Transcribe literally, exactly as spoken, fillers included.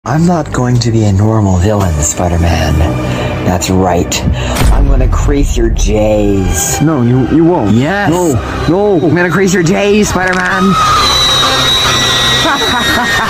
I'm not going to be a normal villain, Spider-Man. That's right. I'm gonna crease your J's. No, you you won't. Yes. No, no. I'm gonna crease your J's, Spider-Man.